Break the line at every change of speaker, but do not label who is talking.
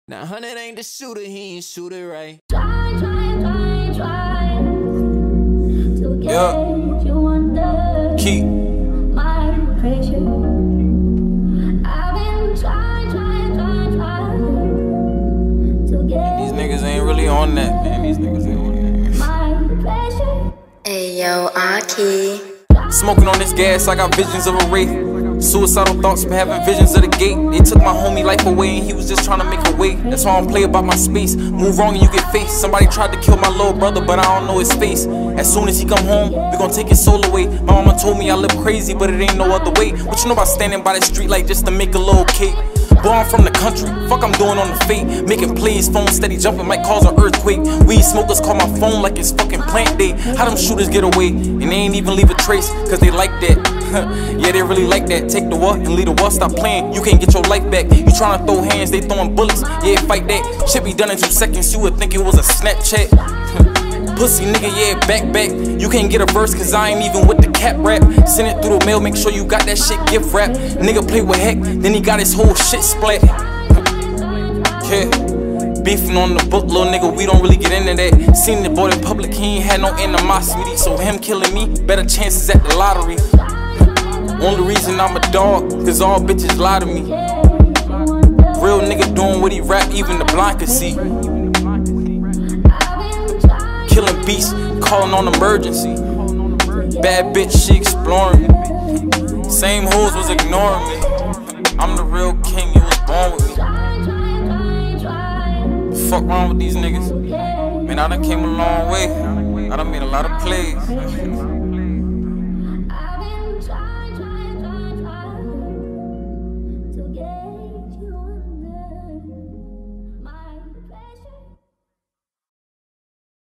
Now 100 ain't the shooter, he ain't shoot it right.
Try to get you under
Keep
my pressure. I've been trying to get
these niggas ain't really on that, man. These niggas ain't.
my pressure.
Ayo, Aki.
Smoking on this gas, I got visions of a wraith. Suicidal thoughts, been having visions of the gate. They took my homie life away and he was just trying to make a way. That's why I don't play about my space. Move wrong and you get faced. Somebody tried to kill my little brother, but I don't know his face. As soon as he come home, we gon' take his soul away. My mama told me I live crazy, but it ain't no other way. What you know about standing by the street like just to make a little cake? Boy, I'm from the country, fuck I'm doing on the fate. Making plays, phone steady jumping might cause an earthquake. Weed smokers call my phone like it's fucking plant day. How them shooters get away and they ain't even leave a trace, cause they like that. Yeah, they really like that. Take the what and leave the what, stop playing, you can't get your life back. You tryna throw hands, they throwing bullets, yeah, fight that. Shit be done in 2 seconds, you would think it was a Snapchat. Pussy nigga, yeah, back. You can't get a verse cause I ain't even with the cap rap. Send it through the mail, make sure you got that shit gift wrap. Nigga play with heck, then he got his whole shit splat. Yeah, beefing on the book, little nigga, we don't really get into that. Seen the boy in public, he ain't had no animosity. So him killing me, better chances at the lottery. Only reason I'm a dog, cause all bitches lie to me. Real nigga doing what he rap, even the blind can see. Killing beasts, calling on emergency. Bad bitch, she exploring me. Same hoes was ignoring me. I'm the real king, you was born with me. Fuck wrong with these niggas? Man, I done came a long way. I done made a lot of plays.